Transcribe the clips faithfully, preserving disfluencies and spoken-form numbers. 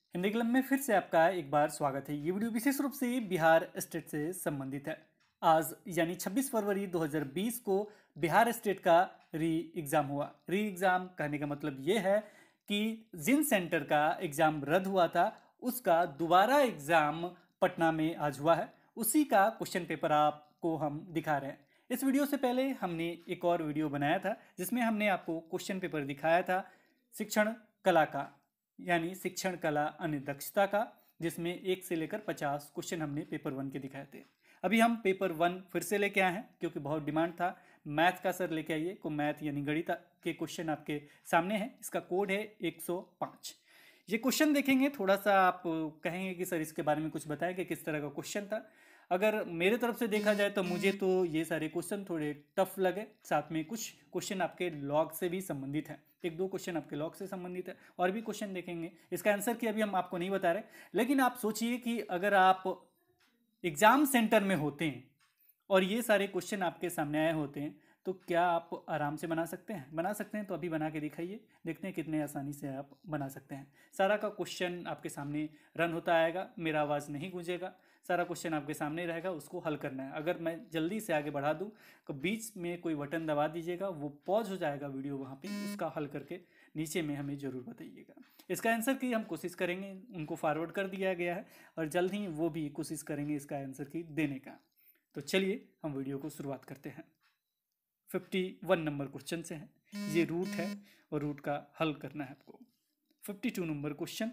Hindi club में फिर से आपका एक बार स्वागत है। ये वीडियो विशेष रूप से बिहार स्टेट से संबंधित है। आज यानी छब्बीस फरवरी दो हज़ार बीस को बिहार स्टेट का री एग्ज़ाम हुआ। री एग्ज़ाम कहने का मतलब ये है कि जिन सेंटर का एग्ज़ाम रद्द हुआ था उसका दोबारा एग्ज़ाम पटना में आज हुआ है। उसी का क्वेश्चन पेपर आपको हम दिखा रहे हैं। इस वीडियो से पहले हमने एक और वीडियो बनाया था जिसमें हमने आपको क्वेश्चन पेपर दिखाया था शिक्षण कला का, यानी शिक्षण कला अन्य दक्षता का, जिसमें एक से लेकर पचास क्वेश्चन हमने पेपर वन के दिखाए थे। अभी हम पेपर वन फिर से लेके आए हैं क्योंकि बहुत डिमांड था। मैथ का सर लेके आइए को मैथ यानी गणित के क्वेश्चन आपके सामने है। इसका कोड है एक सौ पाँच। ये क्वेश्चन देखेंगे, थोड़ा सा आप कहेंगे कि सर इसके बारे में कुछ बताएं कि किस तरह का क्वेश्चन था। अगर मेरे तरफ से देखा जाए तो मुझे तो ये सारे क्वेश्चन थोड़े टफ लगे। साथ में कुछ क्वेश्चन आपके लॉग से भी संबंधित हैं, एक दो क्वेश्चन आपके लॉग से संबंधित है और भी क्वेश्चन देखेंगे। इसका आंसर की अभी हम आपको नहीं बता रहे, लेकिन आप सोचिए कि अगर आप एग्जाम सेंटर में होते हैं और ये सारे क्वेश्चन आपके सामने आए होते हैं तो क्या आप आराम से बना सकते हैं? बना सकते हैं तो अभी बना के दिखाइए, देखते हैं कितने आसानी से आप बना सकते हैं। सारा का क्वेश्चन आपके सामने रन होता आएगा, मेरा आवाज़ नहीं गूंजेगा। सारा क्वेश्चन आपके सामने रहेगा, उसको हल करना है। अगर मैं जल्दी से आगे बढ़ा दूं तो बीच में कोई बटन दबा दीजिएगा, वो पॉज हो जाएगा वीडियो, वहाँ पे उसका हल करके नीचे में हमें ज़रूर बताइएगा। इसका आंसर की हम कोशिश करेंगे, उनको फॉरवर्ड कर दिया गया है और जल्द ही वो भी कोशिश करेंगे इसका आंसर की देने का। तो चलिए हम वीडियो को शुरुआत करते हैं। फिफ्टी वन नंबर क्वेश्चन से है। ये रूट है और रूट का हल करना है आपको। Fifty two number question.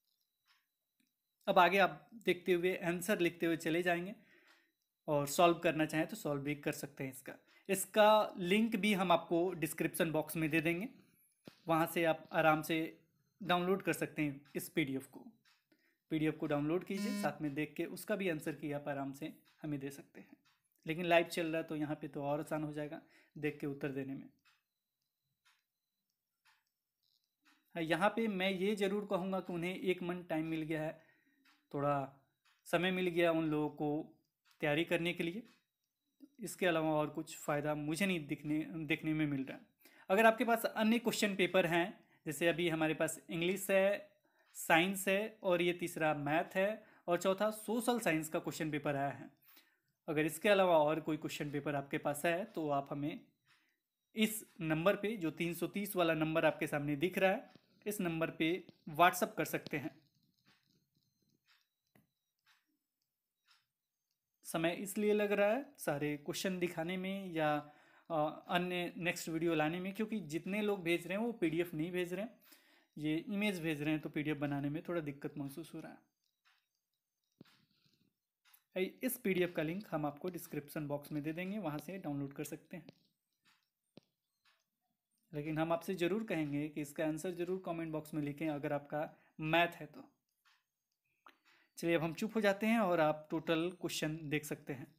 अब आगे आप देखते हुए आंसर लिखते हुए चले जाएंगे और सॉल्व करना चाहें तो सॉल्व भी कर सकते हैं। इसका इसका लिंक भी हम आपको डिस्क्रिप्शन बॉक्स में दे देंगे, वहाँ से आप आराम से डाउनलोड कर सकते हैं इस पीडीएफ को। पीडीएफ को डाउनलोड कीजिए, साथ में देख के उसका भी आंसर की आप आराम से हमें दे सकते हैं। लेकिन लाइव चल रहा है तो यहाँ पे तो और आसान हो जाएगा देख के उत्तर देने में। यहाँ पे मैं ये ज़रूर कहूँगा कि उन्हें एक मंथ टाइम मिल गया है, थोड़ा समय मिल गया उन लोगों को तैयारी करने के लिए। इसके अलावा और कुछ फ़ायदा मुझे नहीं दिखने देखने में मिल रहा है। अगर आपके पास अन्य क्वेश्चन पेपर हैं, जैसे अभी हमारे पास इंग्लिश है, साइंस है और ये तीसरा मैथ है और चौथा सोशल साइंस का क्वेश्चन पेपर आया है, अगर इसके अलावा और कोई क्वेश्चन पेपर आपके पास है तो आप हमें इस नंबर पे, जो तीन सौ तीस वाला नंबर आपके सामने दिख रहा है, इस नंबर पे व्हाट्सअप कर सकते हैं। समय इसलिए लग रहा है सारे क्वेश्चन दिखाने में या अ, अन्य नेक्स्ट वीडियो लाने में, क्योंकि जितने लोग भेज रहे हैं वो पीडीएफ नहीं भेज रहे हैं, ये इमेज भेज रहे हैं, तो पीडीएफ बनाने में थोड़ा दिक्कत महसूस हो रहा है। इस पीडीएफ का लिंक हम आपको डिस्क्रिप्शन बॉक्स में दे देंगे, वहाँ से डाउनलोड कर सकते हैं। लेकिन हम आपसे ज़रूर कहेंगे कि इसका आंसर ज़रूर कमेंट बॉक्स में लिखें अगर आपका मैथ है तो। चलिए अब हम चुप हो जाते हैं और आप टोटल क्वेश्चन देख सकते हैं।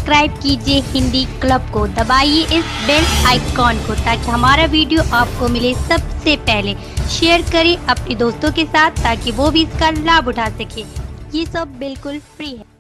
सब्सक्राइब कीजिए हिंदी क्लब को, दबाइए इस बेल आइकॉन को ताकि हमारा वीडियो आपको मिले सबसे पहले। शेयर करें अपने दोस्तों के साथ ताकि वो भी इसका लाभ उठा सके। ये सब बिल्कुल फ्री है।